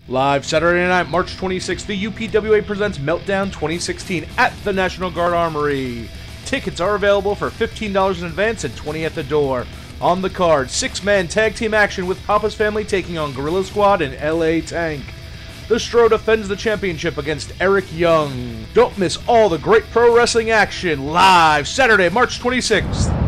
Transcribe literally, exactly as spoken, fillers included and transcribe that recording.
Live Saturday night, March twenty-sixth, the U P W A presents Meltdown twenty sixteen at the National Guard Armory. Tickets are available for fifteen dollars in advance and twenty dollars at the door. On the card, six-man tag team action with Papa's Family taking on Gorilla Squad and L A Tank. The Stro defends the championship against Eric Young. Don't miss all the great pro wrestling action live Saturday, March twenty-sixth.